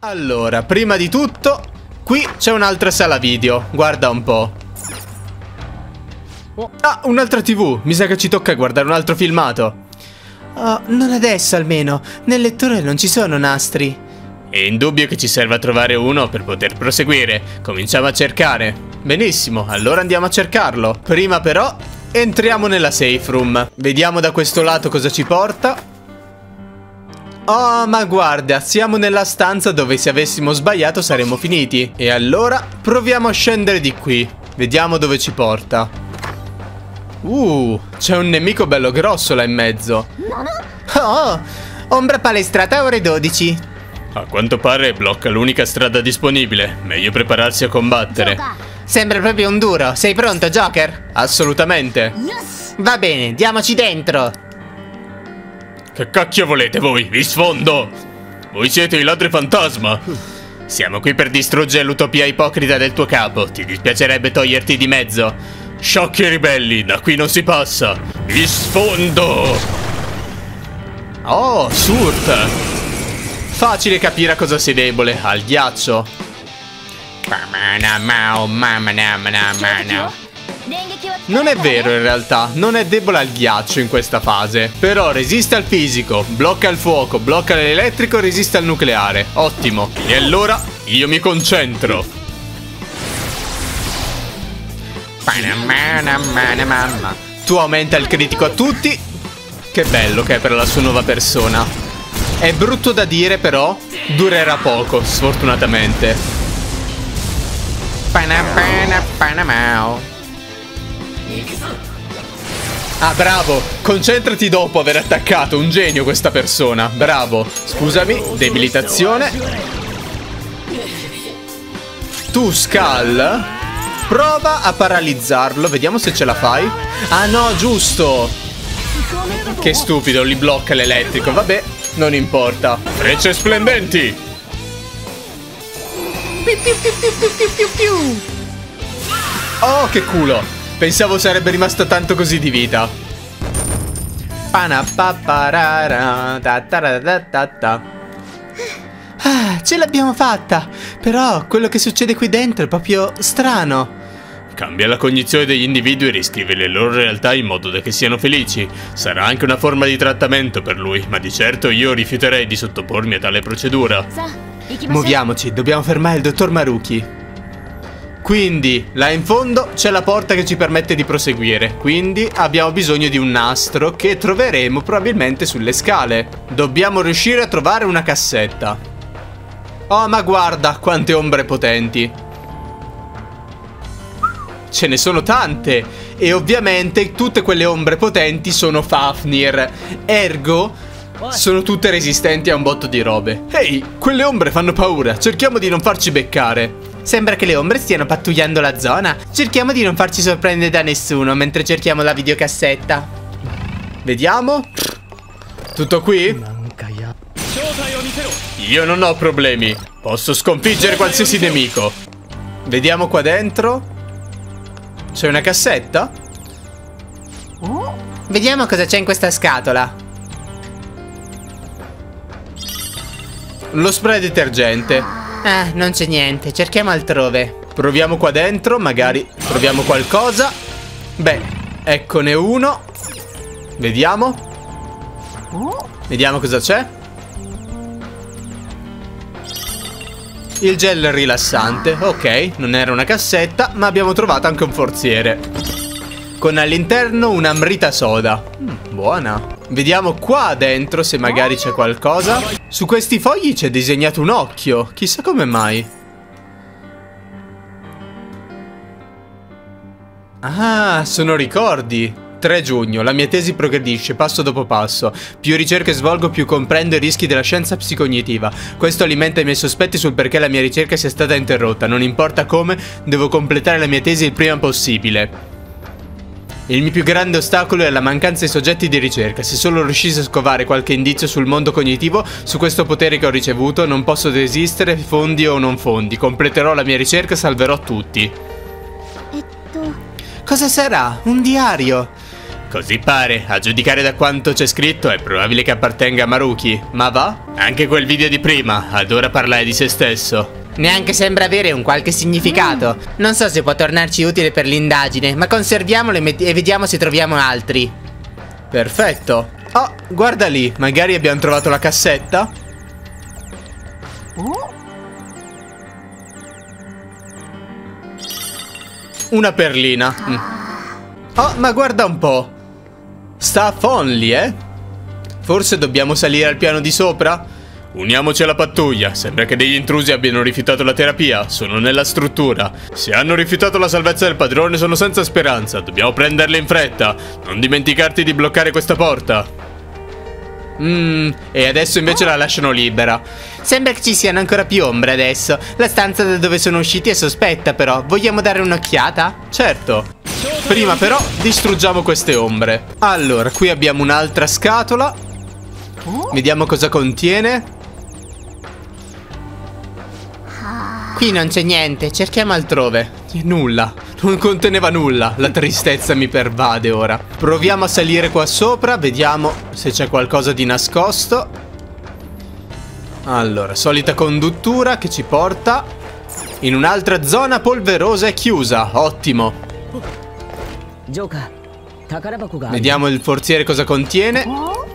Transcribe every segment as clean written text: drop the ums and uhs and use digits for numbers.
Allora, prima di tutto, qui c'è un'altra sala video. Guarda un po'. Ah, un'altra TV. Mi sa che ci tocca guardare un altro filmato. Oh, non adesso almeno. Nel lettore non ci sono nastri. È indubbio che ci serva trovare uno per poter proseguire. Cominciamo a cercare. Benissimo, allora andiamo a cercarlo. Prima però, entriamo nella safe room. Vediamo da questo lato cosa ci porta. Oh, ma guarda, siamo nella stanza dove se avessimo sbagliato saremmo finiti. E allora, proviamo a scendere di qui. Vediamo dove ci porta. C'è un nemico bello grosso là in mezzo. Oh, ombra palestrata ore 12. A quanto pare blocca l'unica strada disponibile. Meglio prepararsi a combattere. Sembra proprio un duro. Sei pronto, Joker? Assolutamente. Va bene, diamoci dentro. Che cacchio volete voi? Vi sfondo! Voi siete i ladri fantasma. Siamo qui per distruggere l'utopia ipocrita del tuo capo. Ti dispiacerebbe toglierti di mezzo. Sciocchi e ribelli, da qui non si passa. Vi sfondo! Oh, Surt! Facile capire a cosa sei debole. Al ghiaccio. Non è vero in realtà, non è debole al ghiaccio in questa fase. Però resiste al fisico, blocca il fuoco, blocca l'elettrico e resiste al nucleare. Ottimo. E allora io mi concentro. Tu aumenta il critico a tutti. Che bello che è per la sua nuova persona. È brutto da dire però durerà poco, sfortunatamente. Ah, bravo, concentrati dopo aver attaccato. Un genio questa persona, bravo. Scusami, debilitazione. Tu, Skull, prova a paralizzarlo. Vediamo se ce la fai. Ah no, giusto. Che stupido, li blocca l'elettrico. Vabbè, non importa. Frecce splendenti. Oh, che culo. Pensavo sarebbe rimasta tanto così di vita. Ah, ce l'abbiamo fatta. Però quello che succede qui dentro è proprio strano. Cambia la cognizione degli individui e riscrive le loro realtà in modo da che siano felici. Sarà anche una forma di trattamento per lui, ma di certo io rifiuterei di sottopormi a tale procedura. Muoviamoci, dobbiamo fermare il dottor Maruki. Quindi, là in fondo c'è la porta che ci permette di proseguire. Quindi abbiamo bisogno di un nastro che troveremo probabilmente sulle scale. Dobbiamo riuscire a trovare una cassetta. Oh, ma guarda quante ombre potenti. Ce ne sono tante. E ovviamente tutte quelle ombre potenti sono Fafnir. Ergo sono tutte resistenti a un botto di robe. Ehi, quelle ombre fanno paura. Cerchiamo di non farci beccare. Sembra che le ombre stiano pattugliando la zona. Cerchiamo di non farci sorprendere da nessuno mentre cerchiamo la videocassetta. Vediamo. Tutto qui? Io non ho problemi. Posso sconfiggere qualsiasi nemico. Vediamo qua dentro. C'è una cassetta? Vediamo cosa c'è in questa scatola. Lo spray detergente. Ah, non c'è niente, cerchiamo altrove. Proviamo qua dentro, magari troviamo qualcosa. Beh, eccone uno. Vediamo. Vediamo cosa c'è. Il gel rilassante. Ok, non era una cassetta, ma abbiamo trovato anche un forziere con all'interno un'amrita soda. Buona. Vediamo qua dentro se magari c'è qualcosa. Su questi fogli c'è disegnato un occhio. Chissà come mai. Ah, sono ricordi. 3 giugno, la mia tesi progredisce passo dopo passo. Più ricerche svolgo, più comprendo i rischi della scienza psicognitiva. Questo alimenta i miei sospetti sul perché la mia ricerca sia stata interrotta. Non importa come, devo completare la mia tesi il prima possibile. Il mio più grande ostacolo è la mancanza di soggetti di ricerca. Se solo riuscissi a scovare qualche indizio sul mondo cognitivo, su questo potere che ho ricevuto, non posso desistere, fondi o non fondi. Completerò la mia ricerca e salverò tutti. Cosa sarà? Un diario? Così pare, a giudicare da quanto c'è scritto è probabile che appartenga a Maruki. Ma va? Anche quel video di prima adora parlare di se stesso. Neanche sembra avere un qualche significato. Non so se può tornarci utile per l'indagine, ma conserviamolo e vediamo se troviamo altri. Perfetto. Oh, guarda lì, magari abbiamo trovato la cassetta? Una perlina. Oh, ma guarda un po'. Sta a Fonli, eh? Forse dobbiamo salire al piano di sopra? Uniamoci alla pattuglia. Sembra che degli intrusi abbiano rifiutato la terapia. Sono nella struttura. Se hanno rifiutato la salvezza del padrone sono senza speranza. Dobbiamo prenderle in fretta. Non dimenticarti di bloccare questa porta. E adesso invece la lasciano libera. Sembra che ci siano ancora più ombre adesso. La stanza da dove sono usciti è sospetta però. Vogliamo dare un'occhiata? Certo. Prima però distruggiamo queste ombre. Allora, qui abbiamo un'altra scatola. Vediamo cosa contiene. Qui non c'è niente, cerchiamo altrove. Nulla, non conteneva nulla. La tristezza mi pervade ora. Proviamo a salire qua sopra, vediamo se c'è qualcosa di nascosto. Allora, solita conduttura che ci porta in un'altra zona polverosa e chiusa. Ottimo. Vediamo il forziere cosa contiene.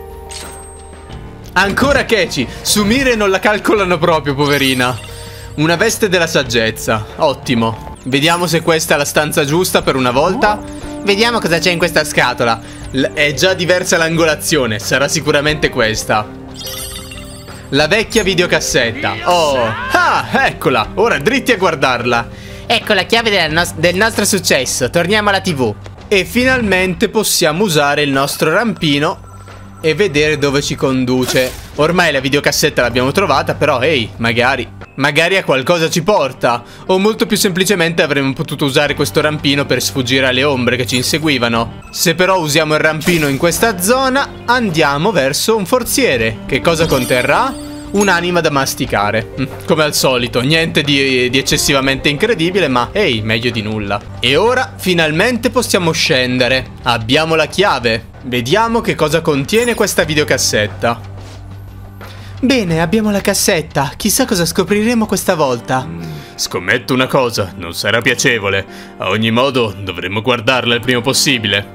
Ancora Kechi. Sumire non la calcolano proprio, poverina. Una veste della saggezza. Ottimo. Vediamo se questa è la stanza giusta per una volta. Vediamo cosa c'è in questa scatola. È già diversa l'angolazione. Sarà sicuramente questa. La vecchia videocassetta. Oh. Ah, eccola. Ora dritti a guardarla. Ecco la chiave del nostro successo. Torniamo alla TV. E finalmente possiamo usare il nostro rampino e vedere dove ci conduce. Ormai la videocassetta l'abbiamo trovata, però ehi, magari a qualcosa ci porta. O molto più semplicemente avremmo potuto usare questo rampino per sfuggire alle ombre che ci inseguivano. Se però usiamo il rampino in questa zona, andiamo verso un forziere. Che cosa conterrà? Un'anima da masticare. Come al solito, niente di eccessivamente incredibile, ma ehi, meglio di nulla. E ora finalmente possiamo scendere. Abbiamo la chiave. Vediamo che cosa contiene questa videocassetta. Bene, abbiamo la cassetta. Chissà cosa scopriremo questa volta. Scommetto una cosa, non sarà piacevole. A ogni modo, dovremmo guardarla il prima possibile.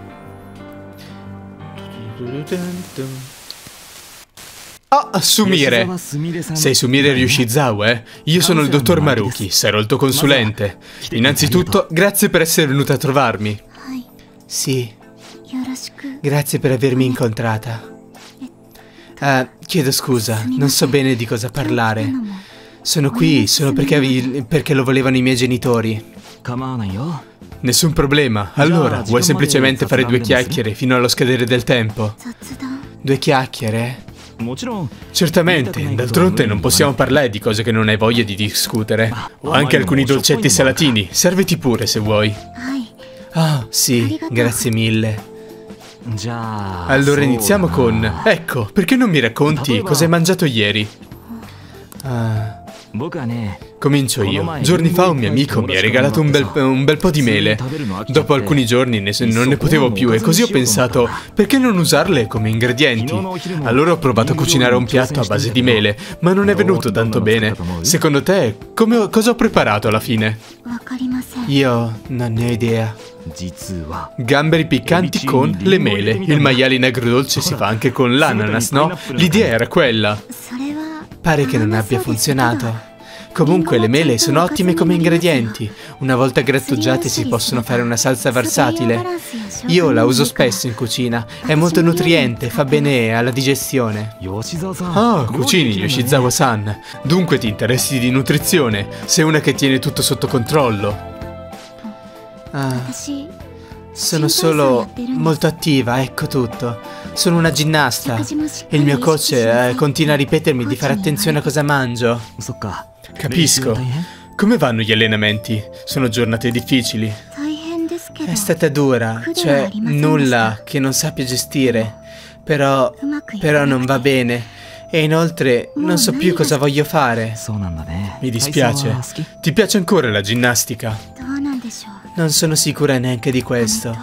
Oh, Sumire. Sei Sumire Ryushizawa, eh? Io sono il dottor Maruki, sarò il tuo consulente. Innanzitutto, grazie per essere venuta a trovarmi. Sì. Grazie per avermi incontrata. Chiedo scusa, non so bene di cosa parlare. Sono qui solo perché lo volevano i miei genitori. Nessun problema. Allora, vuoi semplicemente fare due chiacchiere fino allo scadere del tempo? Due chiacchiere? Certamente, d'altronde non possiamo parlare di cose che non hai voglia di discutere. Ho anche alcuni dolcetti salatini, serviti pure se vuoi. Oh, sì, grazie mille. Allora iniziamo con... Ecco, perché non mi racconti cosa hai mangiato ieri? Comincio io. Giorni fa un mio amico mi ha regalato un bel po' di mele. Dopo alcuni giorni non ne potevo più e così ho pensato, perché non usarle come ingredienti? Allora ho provato a cucinare un piatto a base di mele, ma non è venuto tanto bene. Secondo te, cosa ho preparato alla fine? Io non ne ho idea. Gamberi piccanti con le mele. Il maiale in agrodolce si fa anche con l'ananas, no? L'idea era quella. Pare che non abbia funzionato. Comunque le mele sono ottime come ingredienti. Una volta grattugiate si possono fare una salsa versatile. Io la uso spesso in cucina. È molto nutriente, fa bene alla digestione. Oh, cucini Yoshizawa-san. Dunque ti interessi di nutrizione. Sei una che tiene tutto sotto controllo. Sono solo molto attiva, ecco tutto. Sono una ginnasta e il mio coach continua a ripetermi di fare attenzione a cosa mangio. Capisco. Come vanno gli allenamenti? Sono giornate difficili. È stata dura, cioè nulla che non sappia gestire. Però non va bene. E inoltre non so più cosa voglio fare. Mi dispiace. Ti piace ancora la ginnastica? Non sono sicura neanche di questo.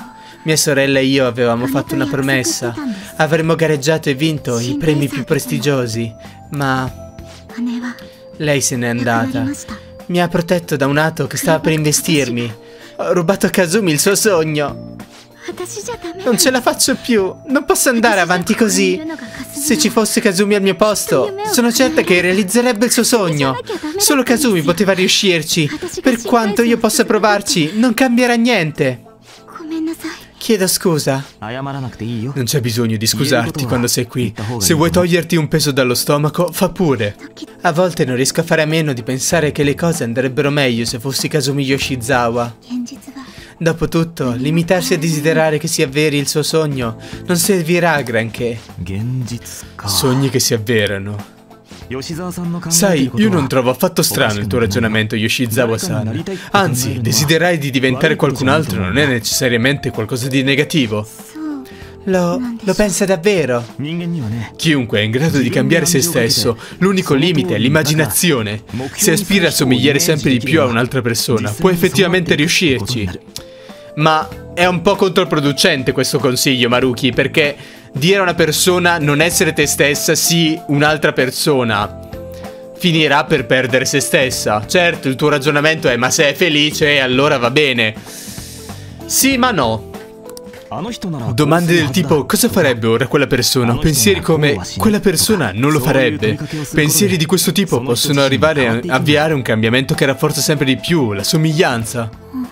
Mia sorella e io avevamo fatto una promessa. Avremmo gareggiato e vinto i premi più prestigiosi, ma lei se n'è andata. Mi ha protetto da un Hato che stava per investirmi. Ho rubato a Kazumi il suo sogno. Non ce la faccio più. Non posso andare avanti così. Se ci fosse Kazumi al mio posto, sono certa che realizzerebbe il suo sogno. Solo Kazumi poteva riuscirci. Per quanto io possa provarci, non cambierà niente. Chiedo scusa. Non c'è bisogno di scusarti quando sei qui. Se vuoi toglierti un peso dallo stomaco, fa pure. A volte non riesco a fare a meno di pensare che le cose andrebbero meglio se fossi Kazumi Yoshizawa. Dopotutto, limitarsi a desiderare che si avveri il suo sogno non servirà a granché. Sogni che si avverano. Sai, io non trovo affatto strano il tuo ragionamento, Yoshizawa-san. Anzi, desiderare di diventare qualcun altro non è necessariamente qualcosa di negativo. Lo pensa davvero? Chiunque è in grado di cambiare se stesso. L'unico limite è l'immaginazione. Se aspira a somigliare sempre di più a un'altra persona, può effettivamente riuscirci. Ma è un po' controproducente questo consiglio, Maruki, perché dire a una persona non essere te stessa, sì, un'altra persona, finirà per perdere se stessa. Certo, il tuo ragionamento è: ma se è felice, allora va bene. Sì, ma no. Domande del tipo: cosa farebbe ora quella persona? Pensieri come: quella persona non lo farebbe. Pensieri di questo tipo possono arrivare a avviare un cambiamento che rafforza sempre di più la somiglianza.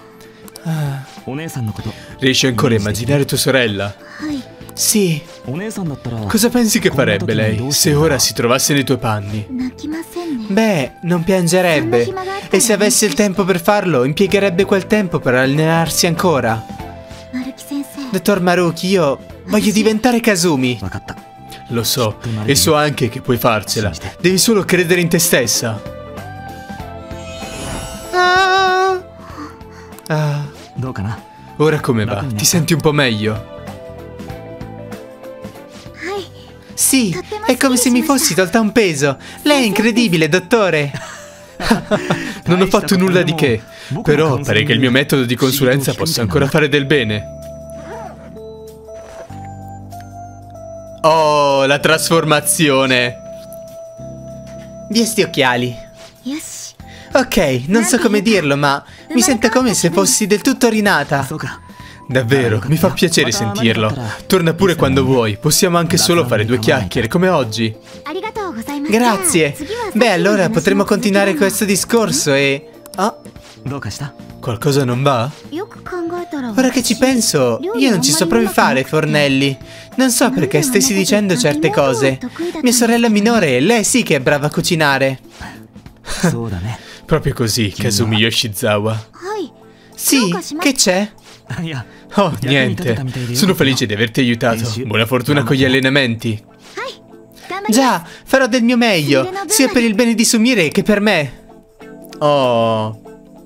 Riesci ancora a immaginare tua sorella? Sì. Cosa pensi che farebbe lei se ora si trovasse nei tuoi panni? Beh, non piangerebbe. E se avesse il tempo per farlo, impiegherebbe quel tempo per allenarsi ancora. Dottor Maruki, io voglio diventare Kazumi. Lo so, e so anche che puoi farcela. Devi solo credere in te stessa. Ora come va? Ti senti un po' meglio? Sì, è come se mi fossi tolta un peso. Lei è incredibile, dottore. Non ho fatto nulla di che. Però pare che il mio metodo di consulenza possa ancora fare del bene. Oh, la trasformazione. Via sti occhiali. Ok, non so come dirlo, ma mi sento come se fossi del tutto rinata. Davvero, mi fa piacere sentirlo. Torna pure quando vuoi, possiamo anche solo fare due chiacchiere, come oggi. Grazie. Beh, allora potremo continuare questo discorso e... Oh, qualcosa non va? Ora che ci penso, io non ci so proprio fare fornelli. Non so perché stessi dicendo certe cose. Mia sorella minore, lei sì che è brava a cucinare. Proprio così, Kazumi Yoshizawa. Sì, che c'è? Oh, niente. Sono felice di averti aiutato. Buona fortuna con gli allenamenti. Già, farò del mio meglio, sia per il bene di Sumire che per me. Oh.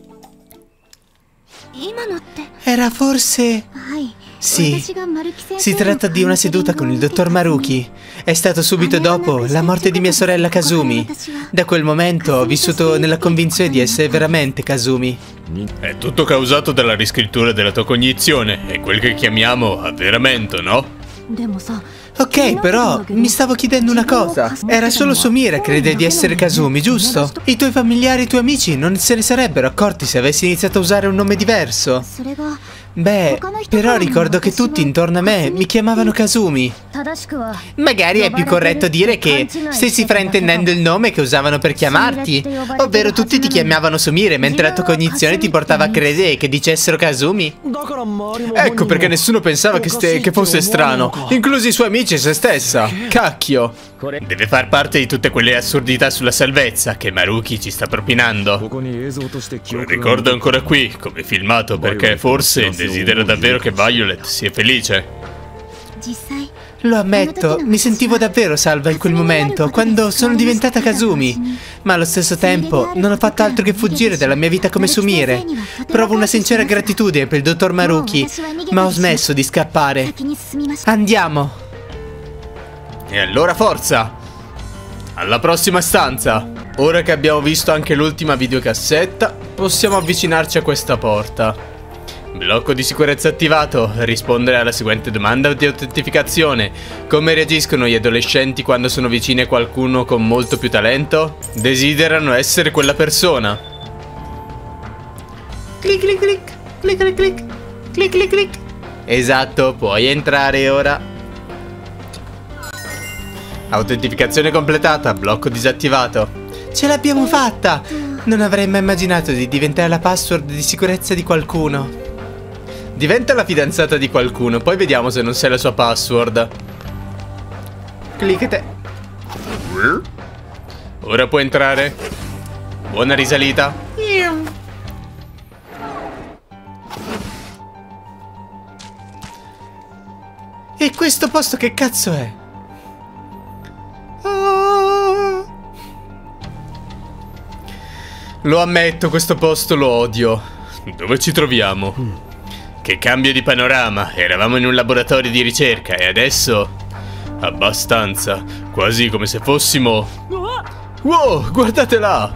Era forse... Sì, si tratta di una seduta con il dottor Maruki. È stato subito dopo la morte di mia sorella Kazumi. Da quel momento ho vissuto nella convinzione di essere veramente Kazumi. È tutto causato dalla riscrittura della tua cognizione. È quel che chiamiamo avveramento, no? Ok, però mi stavo chiedendo una cosa. Era solo Sumire a credere di essere Kazumi, giusto? I tuoi familiari e i tuoi amici non se ne sarebbero accorti se avessi iniziato a usare un nome diverso. Beh, però ricordo che tutti intorno a me mi chiamavano Kazumi. Magari è più corretto dire che stessi fraintendendo il nome che usavano per chiamarti. Ovvero tutti ti chiamavano Sumire mentre la tua cognizione ti portava a credere che dicessero Kazumi. Ecco perché nessuno pensava che fosse strano, inclusi i suoi amici e se stessa. Cacchio. Deve far parte di tutte quelle assurdità sulla salvezza che Maruki ci sta propinando. Lo ricordo ancora qui, come filmato, perché forse desidera davvero che Violet sia felice. Lo ammetto, mi sentivo davvero salva in quel momento, quando sono diventata Kazumi. Ma allo stesso tempo non ho fatto altro che fuggire dalla mia vita come Sumire. Provo una sincera gratitudine per il dottor Maruki, ma ho smesso di scappare. Andiamo! E allora forza! Alla prossima stanza! Ora che abbiamo visto anche l'ultima videocassetta, possiamo avvicinarci a questa porta. Blocco di sicurezza attivato. Rispondere alla seguente domanda di autentificazione. Come reagiscono gli adolescenti quando sono vicini a qualcuno con molto più talento? Desiderano essere quella persona. Clic clic clic. Clic clic clic. Clic clic clic. Esatto, puoi entrare ora. Autentificazione completata. Blocco disattivato. Ce l'abbiamo fatta! Non avrei mai immaginato di diventare la password di sicurezza di qualcuno. Diventa la fidanzata di qualcuno, poi vediamo se non sei la sua password. Cliccate. Ora puoi entrare. Buona risalita. E questo posto che cazzo è? Lo ammetto, questo posto lo odio. Dove ci troviamo? Che cambio di panorama. Eravamo in un laboratorio di ricerca e adesso... abbastanza. Quasi come se fossimo... Wow, guardate là!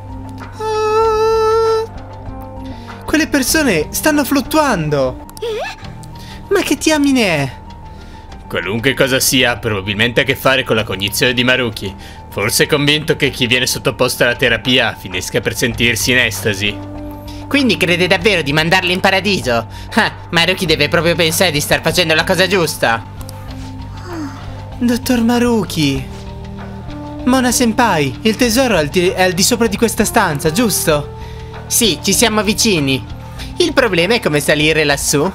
Quelle persone stanno fluttuando! Ma che diamine è? Qualunque cosa sia, probabilmente ha a che fare con la cognizione di Maruki. Forse è convinto che chi viene sottoposto alla terapia finisca per sentirsi in estasi. Quindi crede davvero di mandarli in paradiso? Maruki deve proprio pensare di star facendo la cosa giusta. Dottor Maruki. Mona Senpai, il tesoro è al di sopra di questa stanza, giusto? Sì, ci siamo vicini. Il problema è come salire lassù.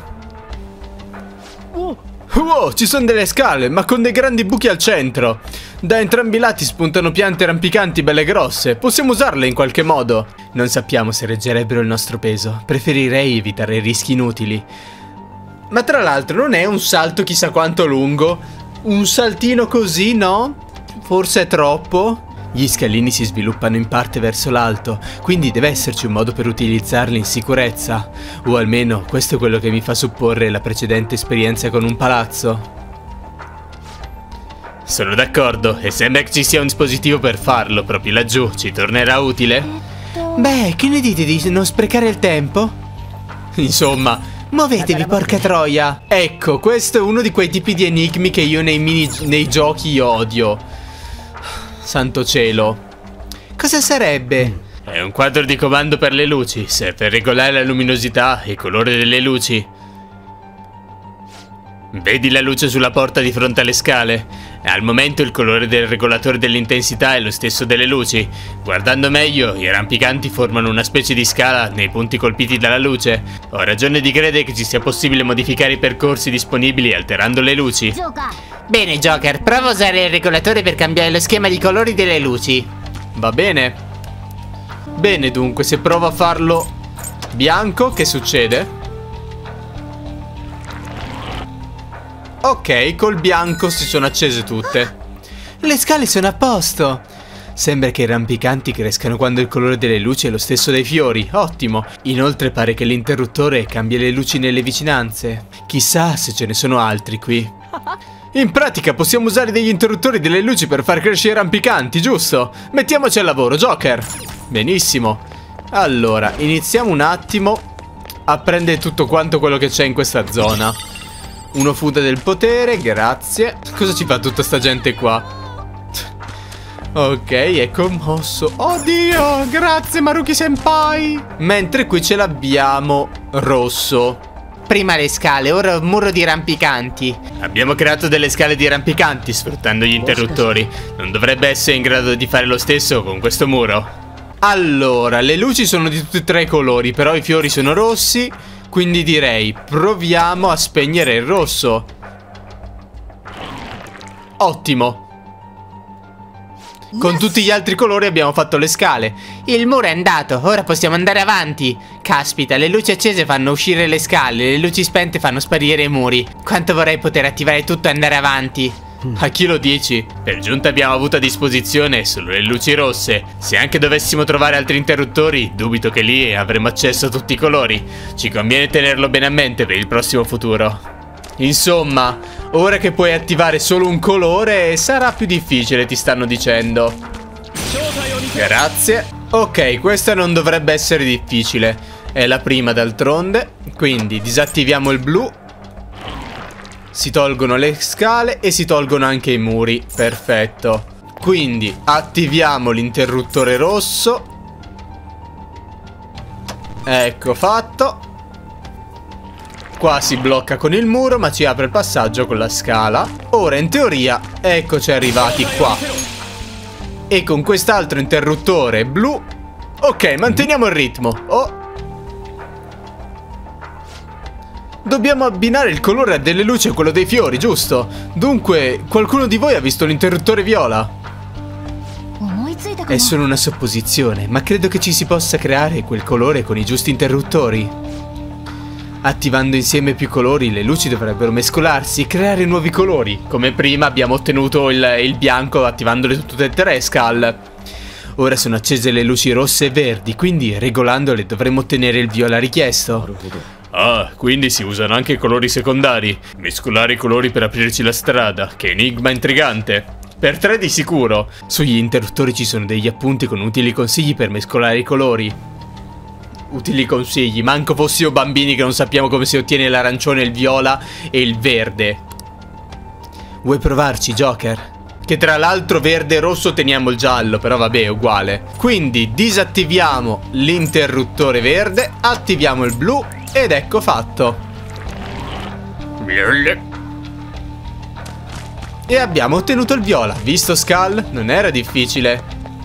Wow, ci sono delle scale, ma con dei grandi buchi al centro. Da entrambi i lati spuntano piante rampicanti belle grosse. Possiamo usarle in qualche modo. Non sappiamo se reggerebbero il nostro peso. Preferirei evitare rischi inutili. Ma tra l'altro non è un salto chissà quanto lungo. Un saltino così, no? Forse è troppo. Gli scalini si sviluppano in parte verso l'alto, quindi deve esserci un modo per utilizzarli in sicurezza. O almeno questo è quello che mi fa supporre la precedente esperienza con un palazzo. Sono d'accordo, e sembra che ci sia un dispositivo per farlo proprio laggiù. Ci tornerà utile? Beh, che ne dite di non sprecare il tempo? Insomma, muovetevi, porca troia! Ecco, questo è uno di quei tipi di enigmi che io nei giochi odio. Santo cielo. Cosa sarebbe? È un quadro di comando per le luci. Serve per regolare la luminosità e il colore delle luci. Vedi la luce sulla porta di fronte alle scale? Al momento il colore del regolatore dell'intensità è lo stesso delle luci. Guardando meglio, i rampicanti formano una specie di scala nei punti colpiti dalla luce. Ho ragione di credere che ci sia possibile modificare i percorsi disponibili alterando le luci. Bene, Joker, prova a usare il regolatore per cambiare lo schema di colori delle luci. Va bene. Bene, dunque, se provo a farlo bianco, che succede? Ok, col bianco si sono accese tutte. Le scale sono a posto. Sembra che i rampicanti crescano quando il colore delle luci è lo stesso dei fiori. Ottimo. Inoltre pare che l'interruttore cambia le luci nelle vicinanze. Chissà se ce ne sono altri qui. In pratica possiamo usare degli interruttori delle luci per far crescere i rampicanti, giusto? Mettiamoci al lavoro, Joker. Benissimo. Allora, iniziamo un attimo a prendere tutto quanto quello che c'è in questa zona. Uno fuda del potere, grazie. Cosa ci fa tutta sta gente qua? Ok, è commosso. Oddio, grazie Maruki Senpai. Mentre qui ce l'abbiamo rosso. Prima le scale, ora un muro di rampicanti. Abbiamo creato delle scale di rampicanti sfruttando gli interruttori. Non dovrebbe essere in grado di fare lo stesso con questo muro. Allora, le luci sono di tutti e tre i colori, però i fiori sono rossi. Quindi direi, proviamo a spegnere il rosso. Ottimo. Con tutti gli altri colori abbiamo fatto le scale. Il muro è andato, ora possiamo andare avanti. Caspita, le luci accese fanno uscire le scale, le luci spente fanno sparire i muri. Quanto vorrei poter attivare tutto e andare avanti. A chi lo dici? Per giunta abbiamo avuto a disposizione solo le luci rosse. Se anche dovessimo trovare altri interruttori, dubito che lì avremo accesso a tutti i colori. Ci conviene tenerlo bene a mente per il prossimo futuro. Insomma, ora che puoi attivare solo un colore, sarà più difficile, ti stanno dicendo. Grazie. Ok, questa non dovrebbe essere difficile. È la prima d'altronde. Quindi disattiviamo il blu. Si tolgono le scale e si tolgono anche i muri. Perfetto. Quindi attiviamo l'interruttore rosso. Ecco fatto. Qua si blocca con il muro, ma ci apre il passaggio con la scala. Ora in teoria eccoci arrivati qua. E con quest'altro interruttore blu. Ok, manteniamo il ritmo. Oh. Dobbiamo abbinare il colore delle luci a quello dei fiori, giusto? Dunque, qualcuno di voi ha visto l'interruttore viola? È solo una supposizione, ma credo che ci si possa creare quel colore con i giusti interruttori. Attivando insieme più colori, le luci dovrebbero mescolarsi e creare nuovi colori. Come prima abbiamo ottenuto il bianco attivandole tutte e tre, Skull. Ora sono accese le luci rosse e verdi, quindi regolandole dovremmo ottenere il viola richiesto. Ah, quindi si usano anche i colori secondari. Mescolare i colori per aprirci la strada. Che enigma intrigante. Per 3 di sicuro. Sugli interruttori ci sono degli appunti con utili consigli per mescolare i colori. Utili consigli, manco fossimo bambini che non sappiamo come si ottiene l'arancione, il viola e il verde. Vuoi provarci, Joker? Che tra l'altro verde e rosso teniamo il giallo, però vabbè, è uguale. Quindi disattiviamo l'interruttore verde, attiviamo il blu ed ecco fatto. E abbiamo ottenuto il viola. Visto, Skull? Non era difficile.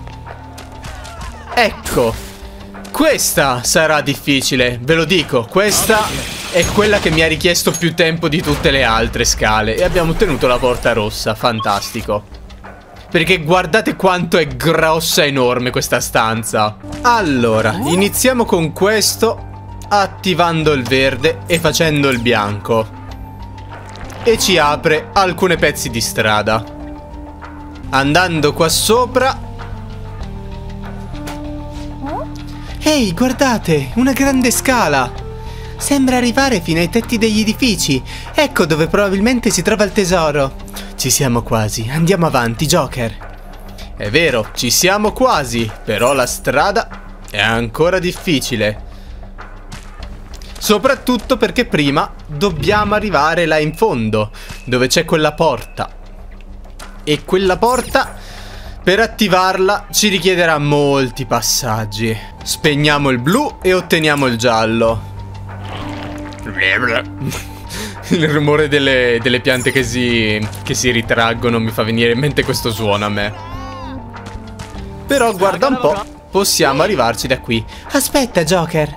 Ecco. Questa sarà difficile, ve lo dico. Questa è quella che mi ha richiesto più tempo di tutte le altre scale. E abbiamo ottenuto la porta rossa, fantastico. Perché guardate quanto è grossa e enorme questa stanza. Allora, iniziamo con questo, attivando il verde e facendo il bianco. E ci apre alcuni pezzi di strada. Andando qua sopra. Ehi, guardate, una grande scala. Sembra arrivare fino ai tetti degli edifici. Ecco dove probabilmente si trova il tesoro. Ci siamo quasi, andiamo avanti, Joker. È vero, ci siamo quasi, però la strada è ancora difficile. Soprattutto perché prima dobbiamo arrivare là in fondo, dove c'è quella porta. E quella porta, per attivarla, ci richiederà molti passaggi. Spegniamo il blu e otteniamo il giallo. Il rumore delle piante che si ritraggono mi fa venire in mente questo suono a me. Però guarda un po', possiamo arrivarci da qui. Aspetta, Joker.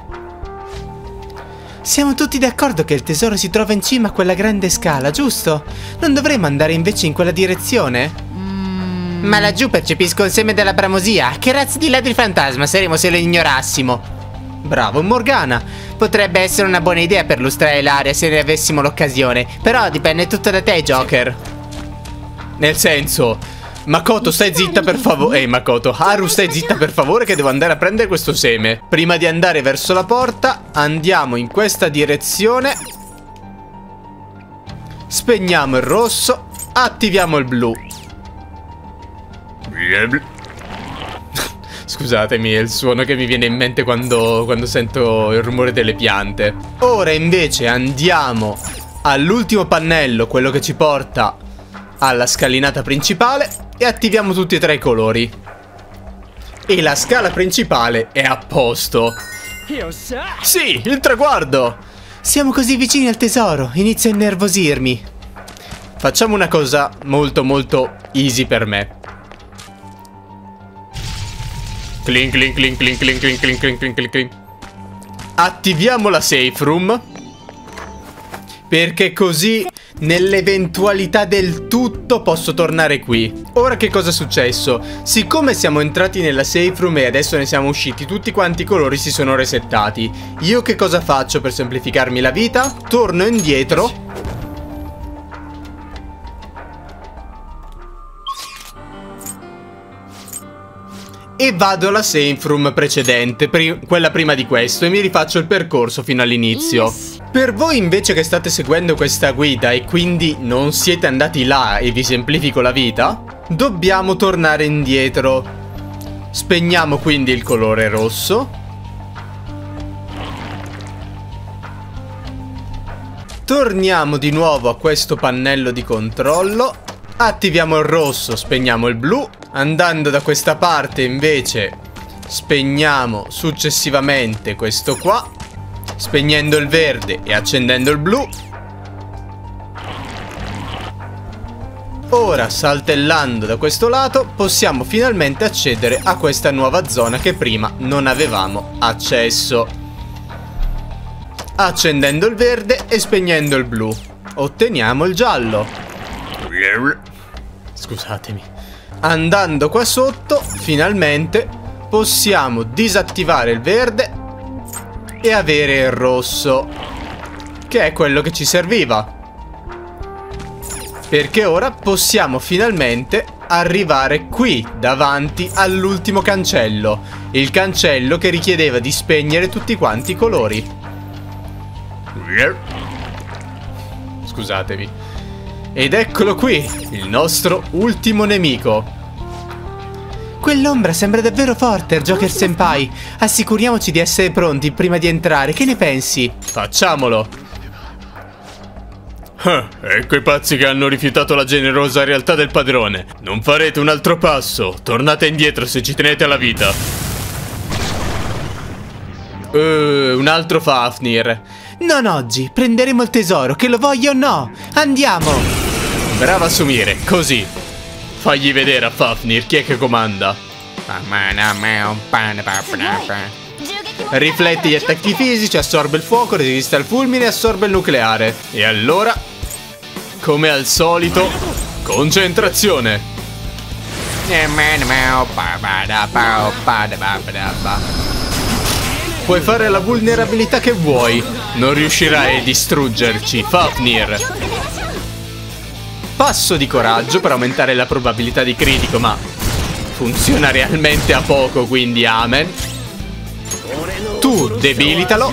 Siamo tutti d'accordo che il tesoro si trova in cima a quella grande scala, giusto? Non dovremmo andare invece in quella direzione? Ma laggiù percepisco il seme della bramosia. Che razza di ladri fantasma saremo se lo ignorassimo? Bravo, Morgana. Potrebbe essere una buona idea per lustrare l'area se ne avessimo l'occasione. Però dipende tutto da te, Joker. Nel senso, Makoto, stai zitta per favore. Makoto, Haru, stai zitta per favore che devo andare a prendere questo seme. Prima di andare verso la porta, andiamo in questa direzione. Spegniamo il rosso, attiviamo il blu. Scusatemi, è il suono che mi viene in mente quando sento il rumore delle piante. Ora invece andiamo all'ultimo pannello, quello che ci porta alla scalinata principale, e attiviamo tutti e tre i colori. E la scala principale è a posto. Sì, il traguardo! Siamo così vicini al tesoro, inizio a innervosirmi. Facciamo una cosa molto molto easy per me. Clink, clink, clink, clink, clink, clink, clink, clink, clink, clink, clink. Attiviamo la safe room, perché così nell'eventualità del tutto posso tornare qui. Ora che cosa è successo? Siccome siamo entrati nella safe room e adesso ne siamo usciti, tutti quanti i colori si sono resettati. Io che cosa faccio per semplificarmi la vita? Torno indietro e vado alla safe room precedente, quella prima di questo, e mi rifaccio il percorso fino all'inizio. Per voi invece che state seguendo questa guida e quindi non siete andati là e vi semplifico la vita, dobbiamo tornare indietro. Spegniamo quindi il colore rosso. Torniamo di nuovo a questo pannello di controllo. Attiviamo il rosso, spegniamo il blu. Andando da questa parte invece spegniamo successivamente questo qua, spegnendo il verde e accendendo il blu. Ora, saltellando da questo lato, possiamo finalmente accedere a questa nuova zona che prima non avevamo accesso. Accendendo il verde e spegnendo il blu, otteniamo il giallo. Scusatemi. Andando qua sotto, finalmente possiamo disattivare il verde e avere il rosso, che è quello che ci serviva. Perché ora possiamo finalmente arrivare qui, davanti all'ultimo cancello. Il cancello che richiedeva di spegnere tutti quanti i colori. Scusatemi. Ed eccolo qui, il nostro ultimo nemico. Quell'ombra sembra davvero forte, Joker Senpai. Assicuriamoci di essere pronti prima di entrare, che ne pensi? Facciamolo. Ecco i pazzi che hanno rifiutato la generosa realtà del padrone. Non farete un altro passo. Tornate indietro se ci tenete alla vita. Un altro Fafnir. Non oggi, prenderemo il tesoro, che lo voglia o no. Andiamo. Brava Sumire, così. Fagli vedere a Fafnir chi è che comanda. Riflette gli attacchi fisici, assorbe il fuoco, resiste al fulmine e assorbe il nucleare. E allora, come al solito, concentrazione. Puoi fare la vulnerabilità che vuoi, non riuscirai a distruggerci, Fafnir. Passo di coraggio per aumentare la probabilità di critico, ma funziona realmente a poco, quindi amen. Tu debilitalo.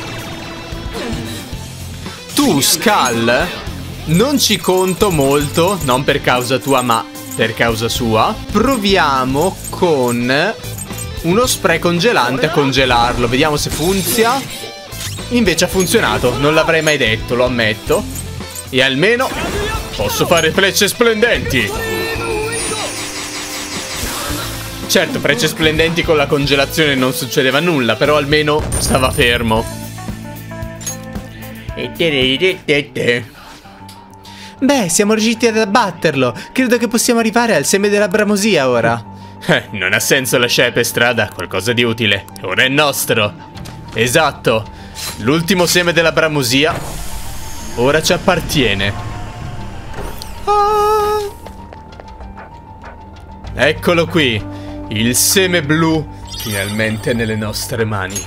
Tu Skull, non ci conto molto, non per causa tua ma per causa sua. Proviamo con uno spray congelante a congelarlo, vediamo se funziona. Invece ha funzionato, non l'avrei mai detto, lo ammetto. E almeno posso fare frecce splendenti. Certo, frecce splendenti con la congelazione non succedeva nulla, però almeno stava fermo. Beh, siamo riusciti ad abbatterlo. Credo che possiamo arrivare al seme della bramosia ora. Non ha senso lasciare per strada qualcosa di utile. Ora è nostro. Esatto. L'ultimo seme della bramosia ora ci appartiene. Eccolo qui. Il seme blu finalmente nelle nostre mani.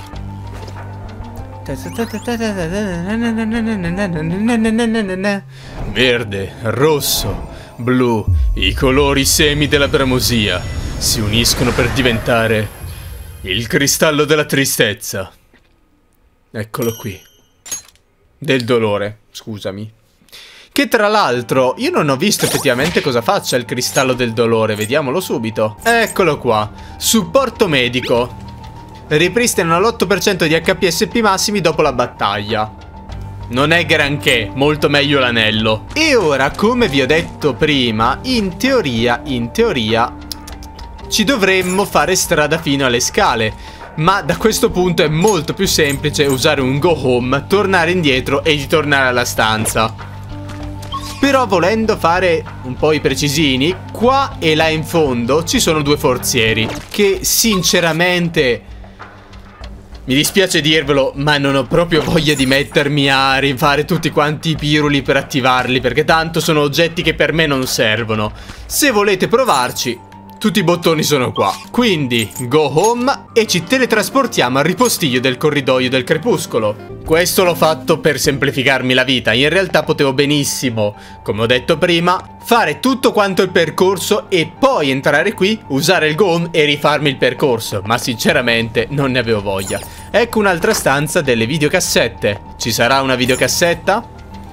Verde, rosso, blu, i colori semi della bramosia si uniscono per diventare il cristallo della tristezza. Eccolo qui. Del dolore, scusami. Che tra l'altro io non ho visto effettivamente cosa faccia il cristallo del dolore. Vediamolo subito. Eccolo qua. Supporto medico. Ripristina l'8% di HP SP massimi dopo la battaglia. Non è granché, molto meglio l'anello. E ora, come vi ho detto prima, in teoria ci dovremmo fare strada fino alle scale. Ma da questo punto è molto più semplice usare un go home, tornare indietro e ritornare alla stanza. Però volendo fare un po' i precisini, qua e là in fondo ci sono due forzieri che sinceramente, mi dispiace dirvelo, ma non ho proprio voglia di mettermi a rifare tutti quanti i piruli per attivarli, perché tanto sono oggetti che per me non servono. Se volete provarci, tutti i bottoni sono qua. Quindi go home e ci teletrasportiamo al ripostiglio del corridoio del crepuscolo. Questo l'ho fatto per semplificarmi la vita. In realtà potevo benissimo, come ho detto prima, fare tutto quanto il percorso e poi entrare qui, usare il go home e rifarmi il percorso. Ma sinceramente non ne avevo voglia. Ecco un'altra stanza delle videocassette. Ci sarà una videocassetta?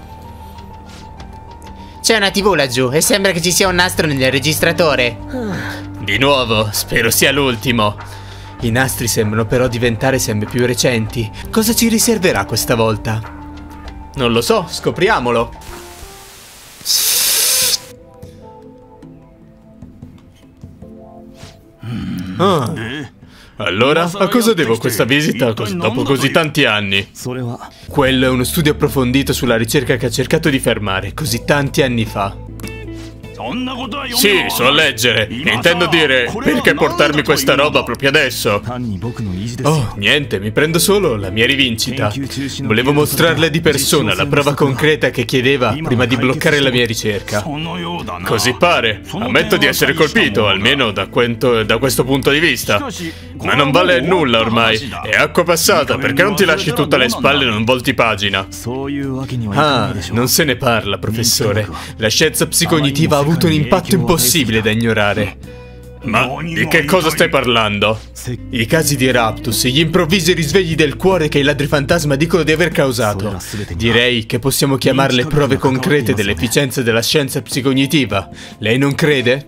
C'è una TV laggiù e sembra che ci sia un nastro nel registratore. Di nuovo, spero sia l'ultimo. I nastri sembrano però diventare sempre più recenti. Cosa ci riserverà questa volta? Non lo so, scopriamolo. Ah. Allora, a cosa devo questa visita dopo così tanti anni? Quello è uno studio approfondito sulla ricerca che ha cercato di fermare così tanti anni fa. Sì, so leggere. Intendo dire, perché portarmi questa roba proprio adesso? Oh, niente, mi prendo solo la mia rivincita. Volevo mostrarle di persona la prova concreta che chiedeva prima di bloccare la mia ricerca. Così pare. Ammetto di essere colpito, almeno da questo punto di vista. Ma non vale nulla ormai. È acqua passata, perché non ti lasci tutte alle spalle e non volti pagina? Ah, non se ne parla, professore. La scienza psicognitiva ha avuto un impatto impossibile da ignorare. Ma di che cosa stai parlando? I casi di raptus e gli improvvisi risvegli del cuore che i ladri fantasma dicono di aver causato. Direi che possiamo chiamarle prove concrete dell'efficienza della scienza psicognitiva. Lei non crede?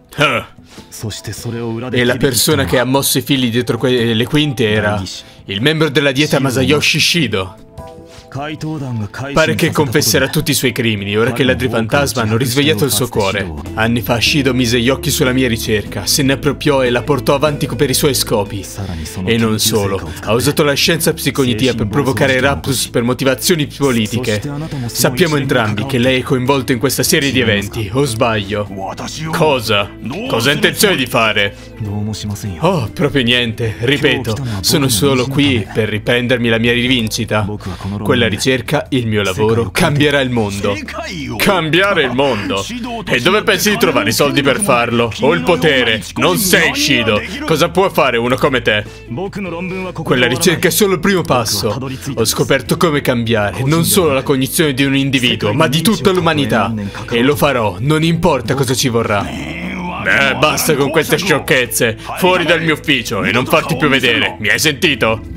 E la persona che ha mosso i fili dietro le quinte era il membro della dieta Masayoshi Shido. Pare che confesserà tutti i suoi crimini, ora che i ladri fantasma hanno risvegliato il suo cuore. Anni fa Shido mise gli occhi sulla mia ricerca, se ne appropriò e la portò avanti per i suoi scopi. E non solo, ha usato la scienza psicognitiva per provocare raptus per motivazioni politiche. Sappiamo entrambi che lei è coinvolto in questa serie di eventi, o sbaglio? Cosa? Cosa ha intenzione di fare? Oh, proprio niente, ripeto, sono solo qui per riprendermi la mia rivincita. Quella ricerca, il mio lavoro, cambierà il mondo. Cambiare il mondo? E dove pensi di trovare i soldi per farlo? O il potere? Non sei Shido. Cosa può fare uno come te? Quella ricerca è solo il primo passo. Ho scoperto come cambiare non solo la cognizione di un individuo, ma di tutta l'umanità. E lo farò, non importa cosa ci vorrà. Basta con queste sciocchezze. Fuori dal mio ufficio e non farti più vedere. Mi hai sentito?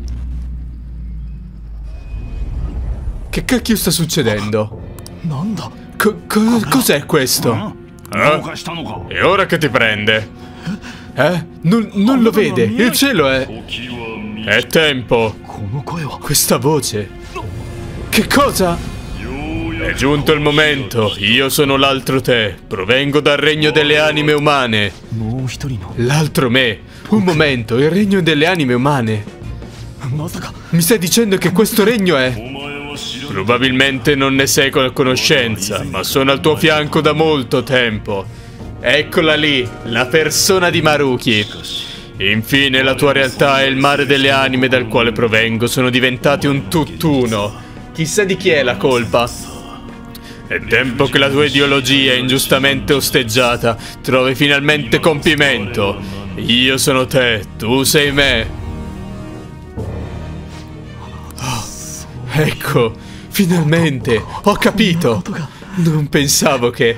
Che cacchio sta succedendo? Cos'è questo? E ora che ti prende? Non lo vede, il cielo è... È tempo. Questa voce... Che cosa? È giunto il momento, io sono l'altro te, provengo dal regno delle anime umane. L'altro me? Un momento, il regno delle anime umane? Mi stai dicendo che questo regno è... Probabilmente non ne sei a conoscenza, ma sono al tuo fianco da molto tempo. Eccola lì, la persona di Maruki. Infine la tua realtà e il mare delle anime dal quale provengo sono diventati un tutt'uno. Chissà di chi è la colpa. È tempo che la tua ideologia, ingiustamente osteggiata, trovi finalmente compimento. Io sono te, tu sei me. Ecco, finalmente, ho capito. Non pensavo che...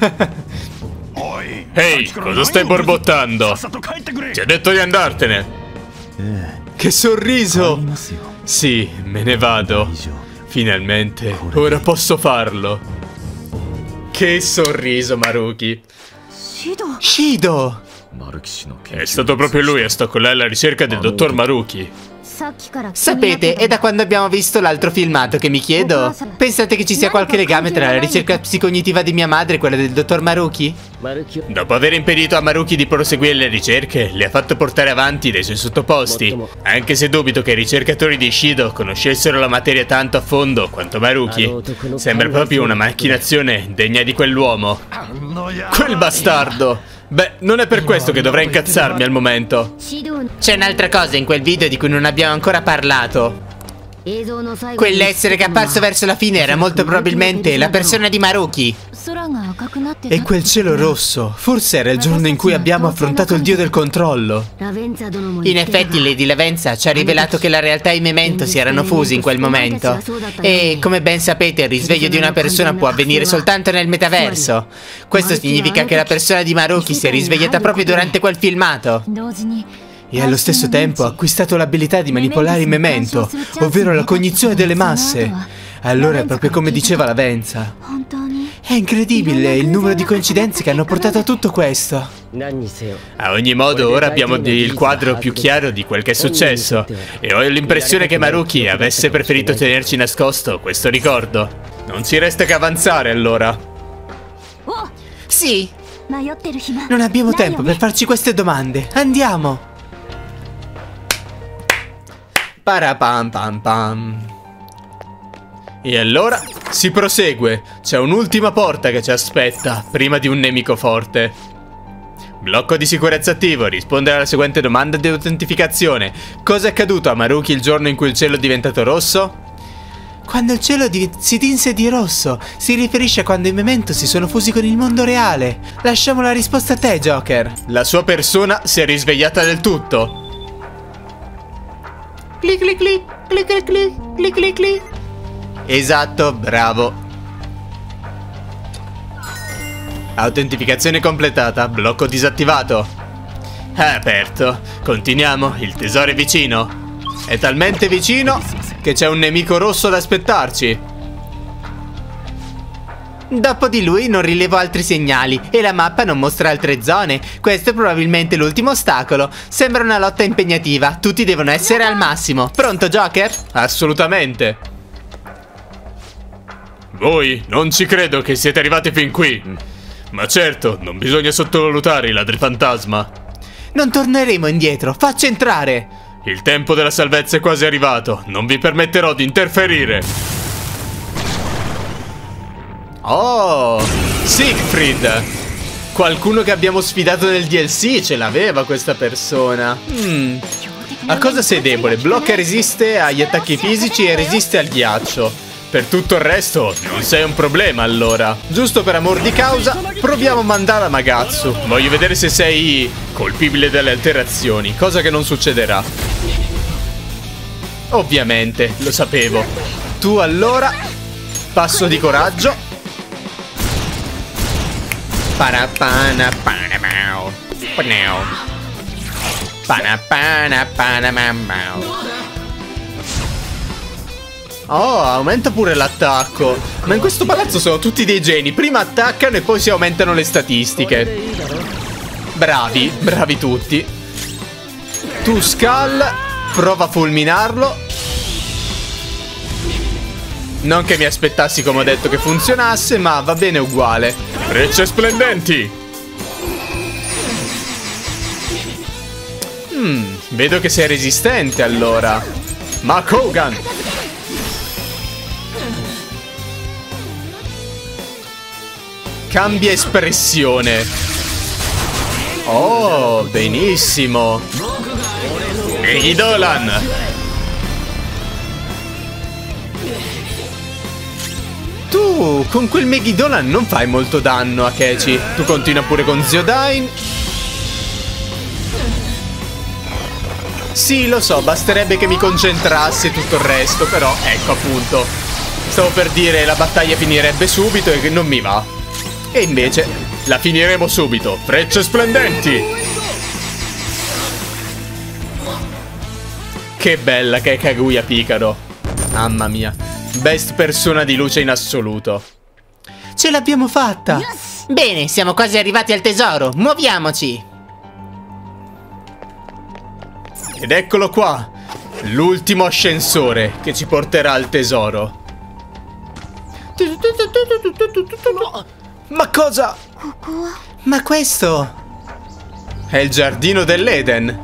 Ehi, cosa stai borbottando? Ti ho detto di andartene. Che sorriso! Sì, me ne vado. Finalmente, ora posso farlo. Che sorriso, Maruki. Shido! È stato proprio lui a stoccolare la ricerca del dottor Maruki. Sapete, è da quando abbiamo visto l'altro filmato che mi chiedo: pensate che ci sia qualche legame tra la ricerca psicognitiva di mia madre e quella del dottor Maruki? Dopo aver impedito a Maruki di proseguire le ricerche, le ha fatto portare avanti dai suoi sottoposti. Anche se dubito che i ricercatori di Shido conoscessero la materia tanto a fondo quanto Maruki. Sembra proprio una macchinazione degna di quell'uomo. Quel bastardo! Beh, non è per questo che dovrei incazzarmi al momento. C'è un'altra cosa in quel video di cui non abbiamo ancora parlato. Quell'essere che è apparso verso la fine era molto probabilmente la persona di Maruki. E quel cielo rosso, forse era il giorno in cui abbiamo affrontato il dio del controllo. In effetti Lady Lavenza ci ha rivelato che la realtà e i memento si erano fusi in quel momento. E come ben sapete il risveglio di una persona può avvenire soltanto nel metaverso. Questo significa che la persona di Maruki si è risvegliata proprio durante quel filmato. E allo stesso tempo ha acquistato l'abilità di manipolare i memento, ovvero la cognizione delle masse. Allora è proprio come diceva Lavenza. È incredibile il numero di coincidenze che hanno portato a tutto questo. A ogni modo, ora abbiamo il quadro più chiaro di quel che è successo. E ho l'impressione che Maruki avesse preferito tenerci nascosto questo ricordo. Non ci resta che avanzare, allora. Sì. Non abbiamo tempo per farci queste domande. Andiamo. Parapam pam pam. E allora si prosegue. C'è un'ultima porta che ci aspetta prima di un nemico forte. Blocco di sicurezza attivo. Rispondere alla seguente domanda di autentificazione. Cosa è accaduto a Maruki il giorno in cui il cielo è diventato rosso? Quando il cielo si tinse di rosso, si riferisce a quando i Memento si sono fusi con il mondo reale. Lasciamo la risposta a te, Joker. La sua persona si è risvegliata del tutto. Clic clic clic, clic clic clic, clic clic clic. Esatto, bravo. Autentificazione completata, blocco disattivato. È aperto. Continuiamo, il tesoro è vicino. È talmente vicino che c'è un nemico rosso ad aspettarci. Dopo di lui non rilevo altri segnali e la mappa non mostra altre zone. Questo è probabilmente l'ultimo ostacolo. Sembra una lotta impegnativa, tutti devono essere al massimo. Pronto, Joker? Assolutamente. Voi non ci credo che siete arrivati fin qui. Ma certo, non bisogna sottovalutare i ladri fantasma. Non torneremo indietro, faccia entrare. Il tempo della salvezza è quasi arrivato. Non vi permetterò di interferire. Oh, Siegfried. Qualcuno che abbiamo sfidato nel DLC ce l'aveva questa persona. A cosa sei debole? Blocca e resiste agli attacchi fisici e resiste al ghiaccio. Per tutto il resto non sei un problema, allora. Giusto per amor di causa, proviamo a mandare a Magatsu. Voglio vedere se sei colpibile delle alterazioni, cosa che non succederà. Ovviamente, lo sapevo. Tu allora, passo di coraggio. Parapana panamau. Panau. Panapana panamau. Oh, aumenta pure l'attacco. Ma in questo palazzo sono tutti dei geni. Prima attaccano e poi si aumentano le statistiche. Bravi, bravi tutti. Tu Skull, prova a fulminarlo. Non che mi aspettassi, come ho detto, che funzionasse, ma va bene uguale. Frecce splendenti. Vedo che sei resistente allora. Ma Kogan. Cambia espressione. Oh, benissimo. Megidolan. Tu con quel Megidolan non fai molto danno a Kechi. Tu continua pure con Ziodyne. Sì, lo so, basterebbe che mi concentrassi e tutto il resto, però ecco appunto. Stavo per dire la battaglia finirebbe subito e che non mi va. E invece la finiremo subito. Frecce splendenti. Che bella che è Kaguya Picaro. Mamma mia. Best persona di luce in assoluto. Ce l'abbiamo fatta. Bene, siamo quasi arrivati al tesoro. Muoviamoci. Ed eccolo qua. L'ultimo ascensore che ci porterà al tesoro. Ma cosa? Ma questo è il giardino dell'Eden.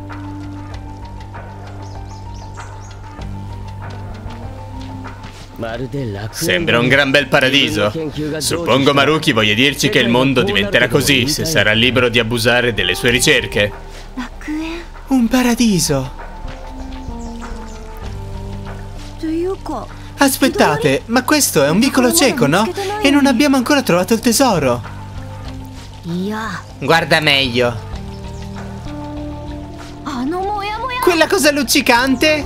Sembra un gran bel paradiso. Suppongo Maruki voglia dirci che il mondo diventerà così se sarà libero di abusare delle sue ricerche. Un paradiso. Aspettate, ma questo è un vicolo cieco, no? E non abbiamo ancora trovato il tesoro. Guarda meglio. Quella cosa luccicante?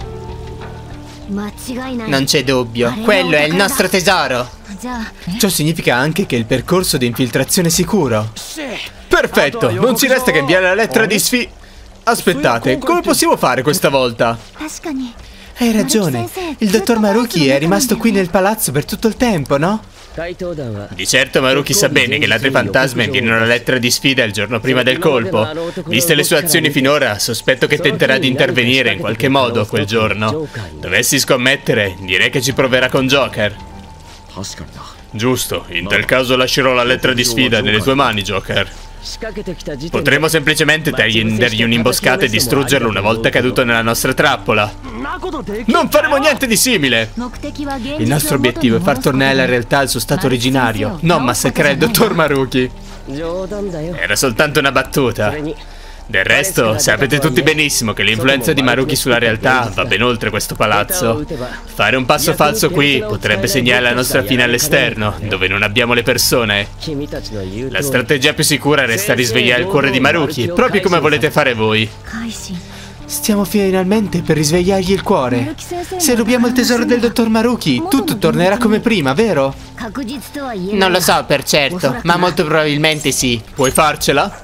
Non c'è dubbio, quello è il nostro tesoro. Ciò significa anche che il percorso di infiltrazione è sicuro. Perfetto, non ci resta che inviare la lettera di sfi... Aspettate, come possiamo fare questa volta? Hai ragione, il dottor Maruki è rimasto qui nel palazzo per tutto il tempo, no? Di certo Maruki sa bene che i ladri fantasma inviano la lettera di sfida il giorno prima del colpo. Viste le sue azioni finora, sospetto che tenterà di intervenire in qualche modo quel giorno. Dovessi scommettere, direi che ci proverà con Joker. Giusto, in tal caso lascerò la lettera di sfida nelle tue mani, Joker. Potremmo semplicemente tendergli un'imboscata e distruggerlo una volta caduto nella nostra trappola. Non faremo niente di simile! Il nostro obiettivo è far tornare la realtà al suo stato originario, non massacrare il dottor Maruki. Era soltanto una battuta. Del resto, sapete tutti benissimo che l'influenza di Maruki sulla realtà va ben oltre questo palazzo. Fare un passo falso qui potrebbe segnare la nostra fine all'esterno, dove non abbiamo le persone. La strategia più sicura resta risvegliare il cuore di Maruki, proprio come volete fare voi. Stiamo finalmente per risvegliargli il cuore. Se rubiamo il tesoro del dottor Maruki, tutto tornerà come prima, vero? Non lo so per certo, ma molto probabilmente sì. Puoi farcela?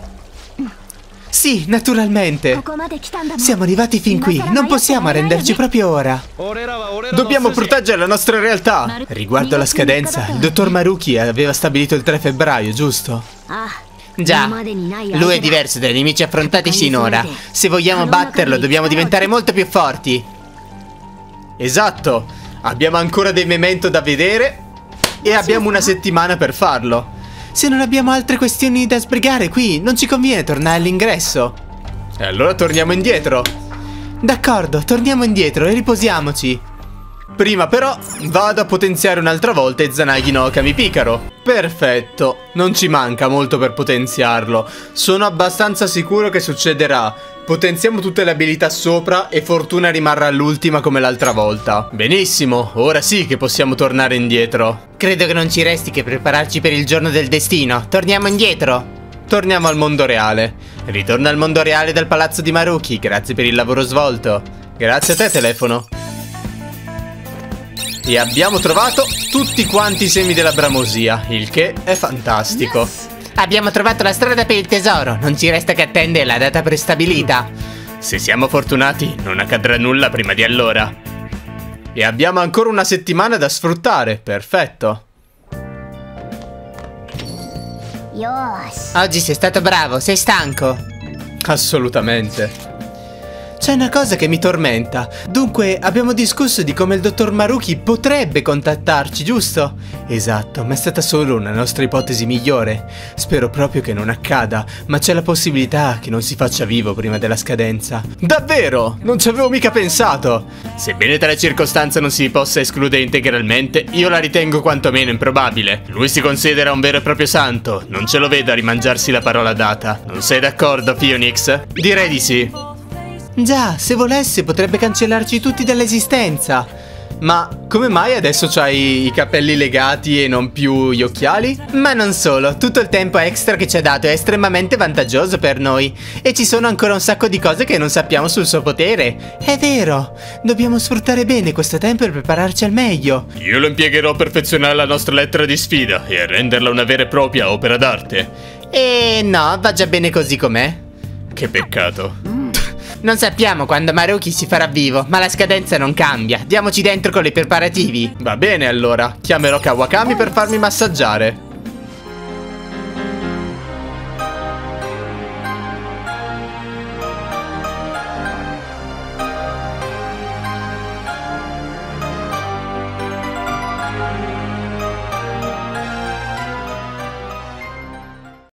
Sì, naturalmente. Siamo arrivati fin qui, non possiamo arrenderci proprio ora. Dobbiamo proteggere la nostra realtà. Riguardo alla scadenza, il dottor Maruki aveva stabilito il 3 febbraio, giusto? Già, lui è diverso dai nemici affrontati sinora. Se vogliamo batterlo, dobbiamo diventare molto più forti. Esatto. Abbiamo ancora dei memento da vedere e abbiamo una settimana per farlo. Se non abbiamo altre questioni da sbrigare qui, non ci conviene tornare all'ingresso. E allora torniamo indietro. D'accordo, torniamo indietro e riposiamoci. Prima però vado a potenziare un'altra volta Izanagi no Kami Pikaro. Perfetto, non ci manca molto per potenziarlo. Sono abbastanza sicuro che succederà. Potenziamo tutte le abilità sopra e fortuna rimarrà all'ultima come l'altra volta. Benissimo, ora sì che possiamo tornare indietro. Credo che non ci resti che prepararci per il giorno del destino. Torniamo indietro. Torniamo al mondo reale. Ritorno al mondo reale dal palazzo di Maruki. Grazie per il lavoro svolto. Grazie a te, telefono. E abbiamo trovato tutti quanti i semi della bramosia, il che è fantastico. Abbiamo trovato la strada per il tesoro. Non ci resta che attendere la data prestabilita. Se siamo fortunati, non accadrà nulla prima di allora. E abbiamo ancora una settimana da sfruttare. Perfetto. Oggi sei stato bravo, sei stanco. Assolutamente. C'è una cosa che mi tormenta. Dunque, abbiamo discusso di come il dottor Maruki potrebbe contattarci, giusto? Esatto, ma è stata solo una nostra ipotesi migliore. Spero proprio che non accada, ma c'è la possibilità che non si faccia vivo prima della scadenza. Davvero? Non ci avevo mica pensato. Sebbene tale circostanza non si possa escludere integralmente, io la ritengo quantomeno improbabile. Lui si considera un vero e proprio santo. Non ce lo vedo a rimangiarsi la parola data. Non sei d'accordo, Phoenix? Direi di sì. Già, se volesse potrebbe cancellarci tutti dall'esistenza. Ma come mai adesso c'hai i capelli legati e non più gli occhiali? Ma non solo, tutto il tempo extra che ci ha dato è estremamente vantaggioso per noi. E ci sono ancora un sacco di cose che non sappiamo sul suo potere. È vero, dobbiamo sfruttare bene questo tempo per prepararci al meglio. Io lo impiegherò a perfezionare la nostra lettera di sfida e a renderla una vera e propria opera d'arte. E no, va già bene così com'è. Che peccato. Non sappiamo quando Maruki si farà vivo, ma la scadenza non cambia. Diamoci dentro con i preparativi. Va bene allora, chiamerò Kawakami per farmi massaggiare.